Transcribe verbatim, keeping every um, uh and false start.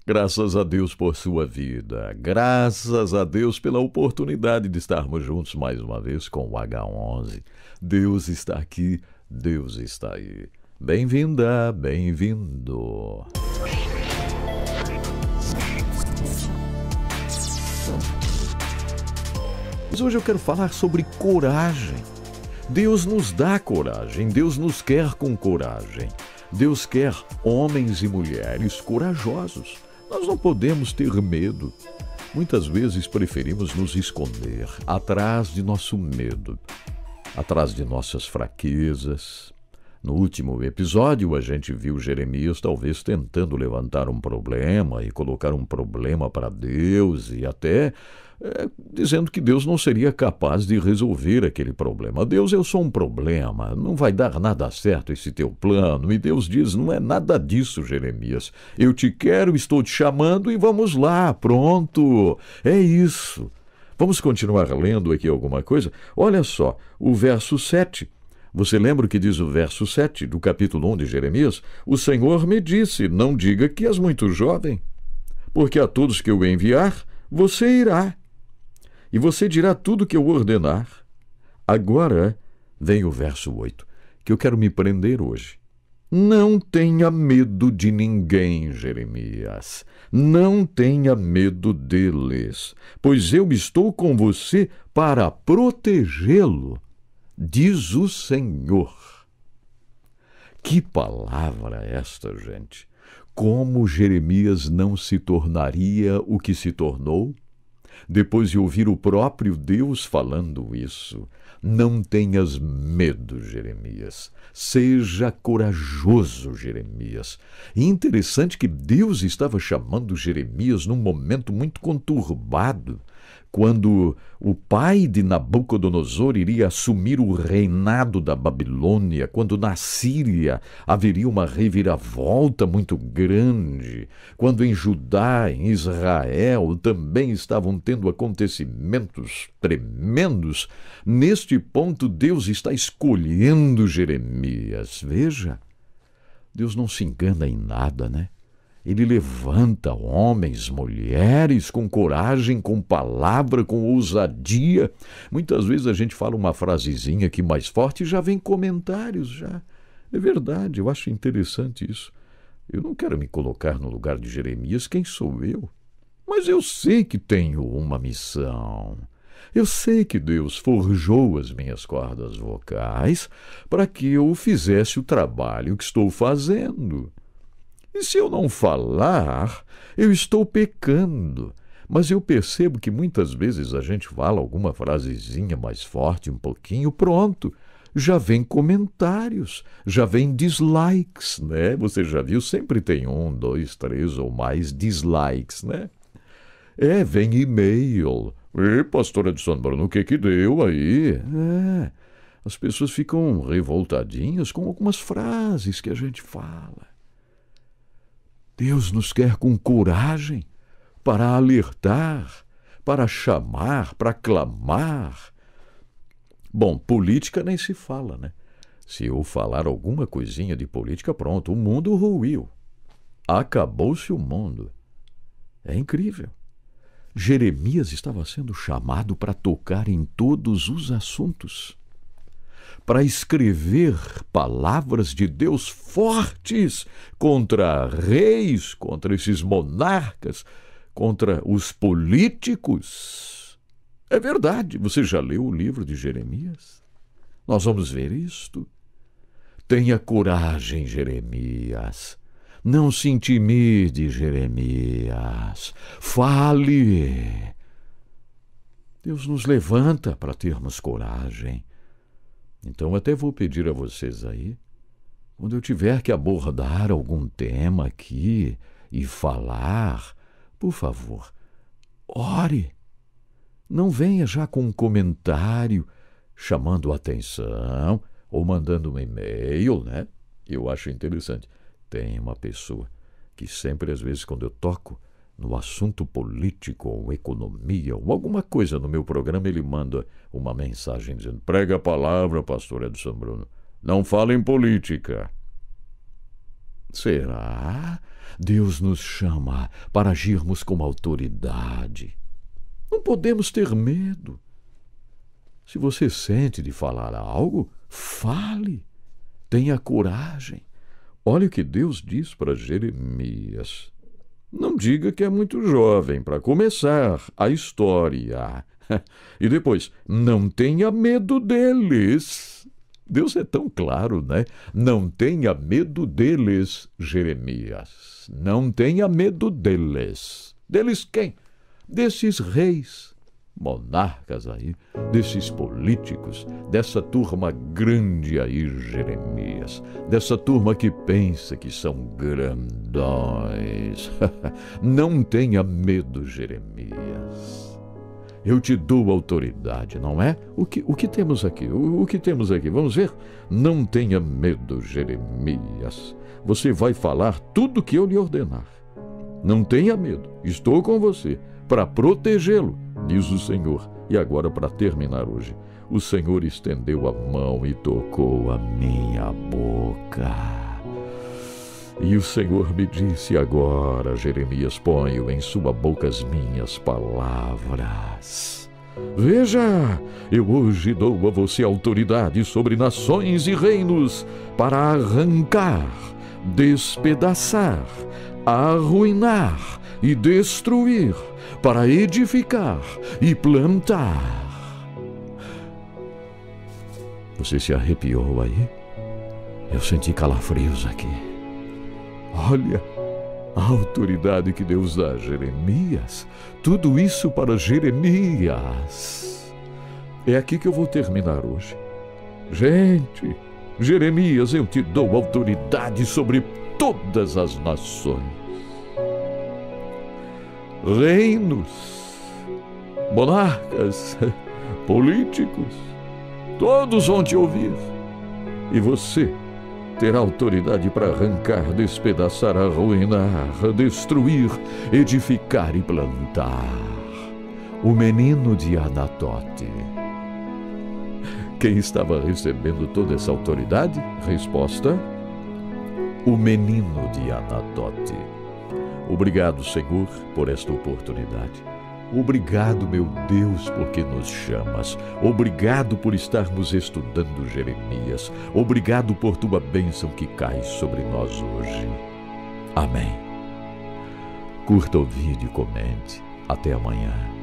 Graças a Deus por sua vida. Graças a Deus pela oportunidade de estarmos juntos mais uma vez com o agá onze. Deus está aqui, Deus está aí. Bem-vinda, bem-vindo. Mas hoje eu quero falar sobre coragem. Deus nos dá coragem, Deus nos quer com coragem. Deus quer homens e mulheres corajosos. Nós não podemos ter medo. Muitas vezes preferimos nos esconder atrás de nosso medo, atrás de nossas fraquezas. No último episódio, a gente viu Jeremias talvez tentando levantar um problema e colocar um problema para Deus e até é, dizendo que Deus não seria capaz de resolver aquele problema. Deus, eu sou um problema, não vai dar nada certo esse teu plano. E Deus diz, não é nada disso, Jeremias. Eu te quero, estou te chamando e vamos lá, pronto. É isso. Vamos continuar lendo aqui alguma coisa? Olha só, o verso sete. Você lembra o que diz o verso sete do capítulo um de Jeremias? O Senhor me disse, não diga que és muito jovem, porque a todos que eu enviar, você irá. E você dirá tudo o que eu ordenar. Agora vem o verso oito, que eu quero me prender hoje. Não tenha medo de ninguém, Jeremias. Não tenha medo deles, pois eu estou com você para protegê-lo, diz o Senhor. Que palavra esta, gente! Como Jeremias não se tornaria o que se tornou? Depois de ouvir o próprio Deus falando isso. Não tenhas medo, Jeremias. Seja corajoso, Jeremias. E interessante que Deus estava chamando Jeremias num momento muito conturbado, quando o pai de Nabucodonosor iria assumir o reinado da Babilônia, quando na Síria haveria uma reviravolta muito grande, quando em Judá, em Israel, também estavam tendo acontecimentos tremendos. Neste ponto, Deus está escolhendo Jeremias. Veja, Deus não se engana em nada, né? Ele levanta homens, mulheres com coragem, com palavra, com ousadia. Muitas vezes a gente fala uma frasezinha aqui mais forte e já vem comentários, já. É verdade, eu acho interessante isso. Eu não quero me colocar no lugar de Jeremias, quem sou eu? Mas eu sei que tenho uma missão. Eu sei que Deus forjou as minhas cordas vocais para que eu fizesse o trabalho que estou fazendo. E se eu não falar, eu estou pecando. Mas eu percebo que muitas vezes a gente fala alguma frasezinha mais forte, um pouquinho, pronto. Já vem comentários, já vem dislikes, né? Você já viu, sempre tem um, dois, três ou mais dislikes, né? É, vem e-mail. E, pastor Edson Bruno, o que que deu aí? É, as pessoas ficam revoltadinhas com algumas frases que a gente fala. Deus nos quer com coragem para alertar, para chamar, para clamar. Bom, política nem se fala, né? Se eu falar alguma coisinha de política, pronto, o mundo ruiu. Acabou-se o mundo. É incrível. Jeremias estava sendo chamado para tocar em todos os assuntos, para escrever palavras de Deus fortes contra reis, contra esses monarcas, contra os políticos. É verdade, você já leu o livro de Jeremias? Nós vamos ver isto. Tenha coragem, Jeremias. Não se intimide, Jeremias. Fale. Deus nos levanta para termos coragem. Então, até vou pedir a vocês aí, quando eu tiver que abordar algum tema aqui e falar, por favor, ore. Não venha já com um comentário chamando a atenção ou mandando um e-mail, né? Eu acho interessante. Tem uma pessoa que sempre, às vezes, quando eu toco no assunto político ou economia ou alguma coisa no meu programa, ele manda uma mensagem dizendo: prega a palavra, pastor Edson Bruno, não fala em política. Será? Deus nos chama para agirmos com autoridade. Não podemos ter medo. Se você sente de falar algo, fale. Tenha coragem. Olha o que Deus diz para Jeremias. Não diga que é muito jovem para começar a história. E depois, não tenha medo deles. Deus é tão claro, né? Não tenha medo deles, Jeremias. Não tenha medo deles. Deles quem? Desses reis, monarcas aí, desses políticos, dessa turma grande aí, Jeremias, dessa turma que pensa que são grandões. Não tenha medo, Jeremias. Eu te dou autoridade, não é? O que, o que temos aqui? O, o que temos aqui? Vamos ver? Não tenha medo, Jeremias. Você vai falar tudo o que eu lhe ordenar. Não tenha medo. Estou com você para protegê-lo, diz o Senhor. E agora, para terminar hoje, o Senhor estendeu a mão e tocou a minha boca. E o Senhor me disse agora, Jeremias, ponho em sua boca as minhas palavras. Veja, eu hoje dou a você autoridade sobre nações e reinos para arrancar, despedaçar, arruinar e destruir, para edificar e plantar. Você se arrepiou aí? Eu senti calafrios aqui. Olha a autoridade que Deus dá a Jeremias. Tudo isso para Jeremias. É aqui que eu vou terminar hoje. Gente, Jeremias, eu te dou autoridade sobre todas as nações, reinos, monarcas, políticos, todos vão te ouvir. E você terá autoridade para arrancar, despedaçar, arruinar, destruir, edificar e plantar. O menino de Anatote. Quem estava recebendo toda essa autoridade? Resposta: o menino de Anatote. Obrigado, Senhor, por esta oportunidade. Obrigado, meu Deus, porque nos chamas. Obrigado por estarmos estudando Jeremias. Obrigado por tua bênção que cai sobre nós hoje. Amém. Curta o vídeo e comente. Até amanhã.